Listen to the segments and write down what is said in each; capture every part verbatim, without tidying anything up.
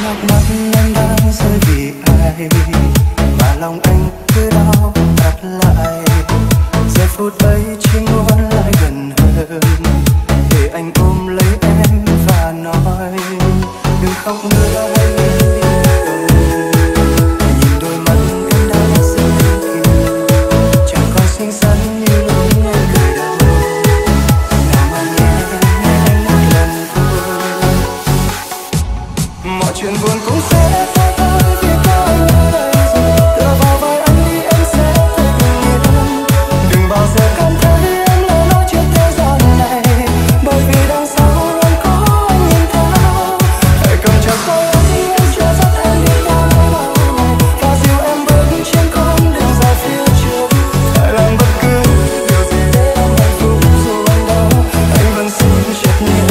nước mắt em đang rơi vì ai mà lòng anh cứ đau đặt lại. Giây phút ấy chỉ muốn lại gần hơn để anh ôm lấy em và nói đừng khóc nữa hãy yên đi. Nhìn đôi mắt em đã rơi kìm, chẳng còn xinh xắn như lúc em cười đầu. Nào mà nhé nghe anh một lần thôi, mọi chuyện buồn cũng sẽ qua thôi vì có anh ở đây rồi. Tựa vào vai anh đi em sẽ thấy bình yên. Đừng bao giờ cảm thấy em là lối trên thế gian này, bởi vì đằng sau luôn có anh nhìn theo. Hãy cầm chặt tay anh, em chưa dắt em đi qua nơi bao ngày, và dìu em bước trên con đường dài phía trước. Hãy làm bất cứ điều gì để em hạnh phúc, dù anh đau anh vẫn xin chấp nhận.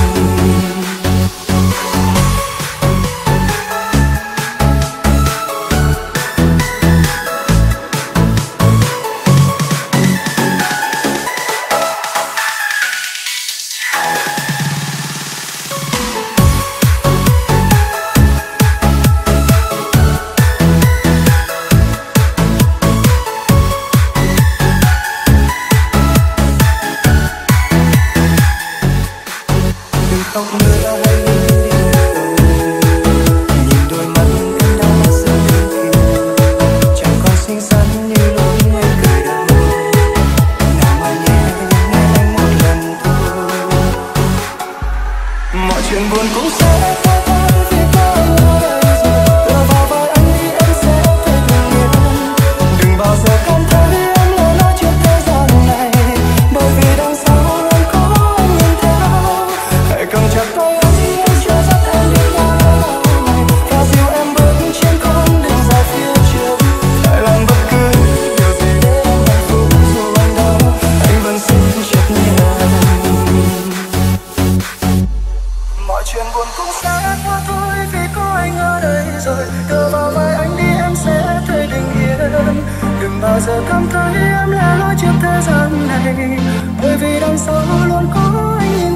Đừng khóc nữa hãy đi đi. Nhìn đôi mắt em đã rơi kìm, chẳng còn xinh xắn như lúc em cười đầu. Nào mà nhé nghe anh một lần thôi, mọi chuyện buồn cũng sẽ qua thôi vì có anh ở đây rồi. Tựa vào vai anh đi em sẽ thấy bình yên. Đừng bao giờ cảm thấy em là lối trên thế gian này, bởi vì đằng sau luôn có anh nhìn theo. Hãy cầm chặt tay anh, em chưa dắt em đi qua nơi bao ngày, và dìu em bước trên con đường dài phía trước. Hãy làm bất cứ điều gì để em hạnh phúc, dù anh đau anh vẫn xin chấp nhận. Mọi chuyện buồn cũng sẽ qua thôi vì có anh ở đây rồi. Tựa vào vai anh đi em sẽ thấy bình yên. Đừng bao giờ cảm thấy em là lối trên thế gian này, bởi vì đằng sau luôn có anh.